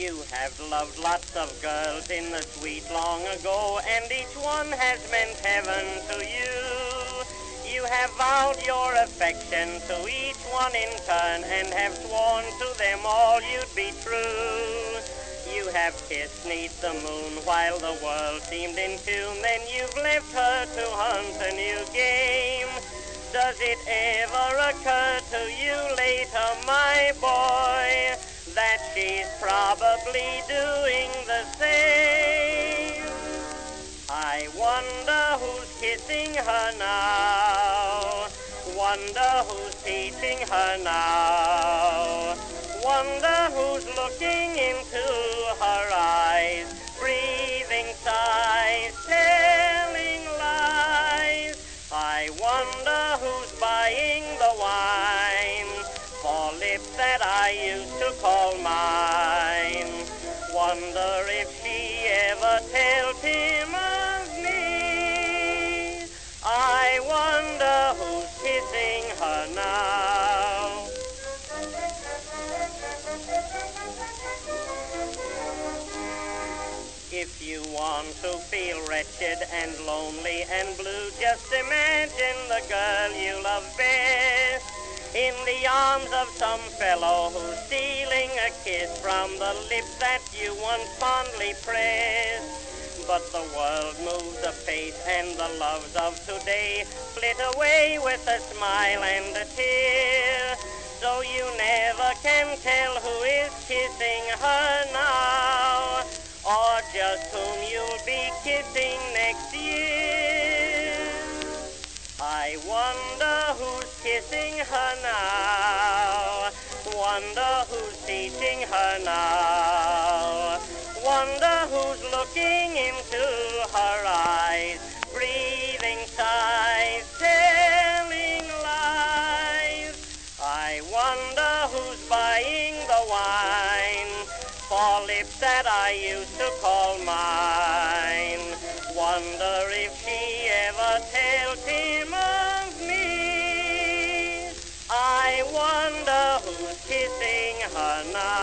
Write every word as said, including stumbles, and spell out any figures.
You have loved lots of girls in the sweet long ago, and each one has meant heaven to you. You have vowed your affection to each one in turn, and have sworn to them all you'd be true. You have kissed neath the moon while the world seemed in tune, then you've left her to hunt a new game. Does it ever occur to you later, my boy, that she's probably doing the same? I wonder who's kissing her now, wonder who's teaching her now, wonder who's looking into her eyes, breathing sighs, telling lies. I wonder who's buying the wine for lips that I used to call mine. Wonder if she ever tells him of me. I wonder who's kissing her now. If you want to feel wretched and lonely and blue, just imagine the girl you love best in the arms of some fellow who's stealing a kiss from the lips that you once fondly pressed. But the world moves apace and the loves of today flit away with a smile and a tear. So you never can tell who is kissing her now, or just whom you'll be kissing next year. I wonder who's kissing her now, wonder who's teaching her now, wonder who's looking into her eyes, breathing sighs, telling lies. I wonder who's buying the wine for lips that I used to call mine. Wonder if she ever tells him of me. I wonder who's kissing her now.